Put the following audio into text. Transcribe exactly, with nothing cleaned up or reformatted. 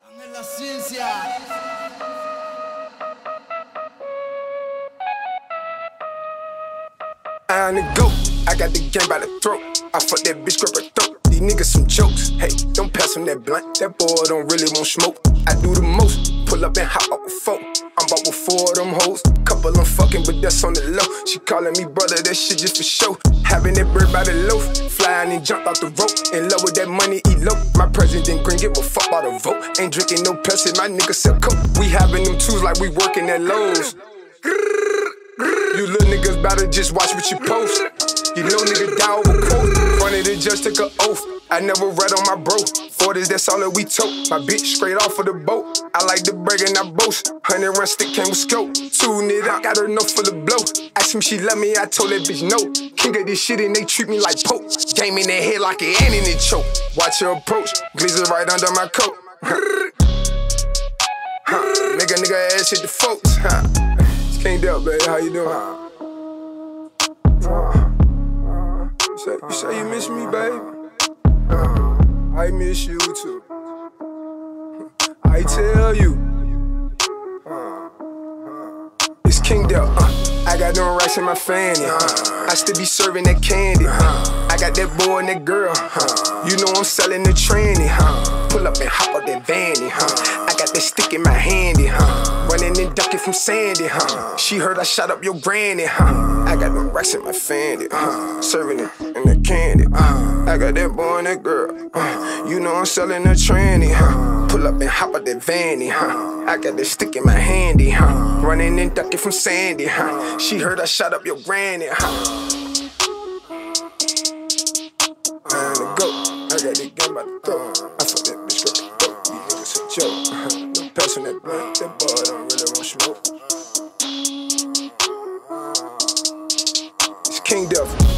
La ciencia. I'm the GOAT, I got the game by the throat. I fuck that bitch, grab her throat. These niggas some jokes. Hey, don't pass him that blunt. That boy don't really want smoke. I do the most, pull up and hop out with four. I'm about with four of them hoes. Couple I'm fucking, but that's on the low. She calling me brother, that shit just for show. Having that bird by the loaf. Flying and jump out the rope. In love with that money, elope. My president green, give a fuck about a vote. Ain't drinking no Pepsi, my nigga sell coke. We having them twos like we working at Lowe's. You little niggas better just watch what you post. You know nigga die over quote. Front of the judge took an oath. I never read on my bro. forties, that's all that we tote. My bitch straight off of the boat. I like the brag and I boast. Hundred run stick came with scope. Tune it out, got her enough for the blow. Asked me she love me, I told that bitch no. King of this shit and they treat me like Pope. Game in their head like an ant in the choke. Watch her approach, glizzy right under my coat. Huh. Nigga, nigga ass hit the folks. Huh. King Del, baby, how you doing? Uh, uh, you, say, you say you miss me, baby? Uh, I miss you too. I tell you. Uh, it's King Del. Uh, I got no rice in my fanny. Uh, I still be serving that candy. Uh, I got that boy and that girl. Uh, you know I'm selling the tranny. Uh, pull up and hop out that vanny. Uh, I got that stick in my handy. Uh, running and ducking from Sandy. Huh? She heard I shot up your granny. Huh? I got them racks in my fandy. Uh, serving it in the candy. Uh, I got that boy and that girl. Uh, you know I'm selling the tranny. Huh? Pull up and hop out that vanny. Huh? I got that stick in my handy. Huh? Running and ducking from Sandy. Huh? She heard I shot up your granny. Huh? I'm the GOAT. I got the gun by the throat. I fuck that bitch with the throat. These niggas a joke. No passing that blunt. That boy don't really want smoke. It's King Del.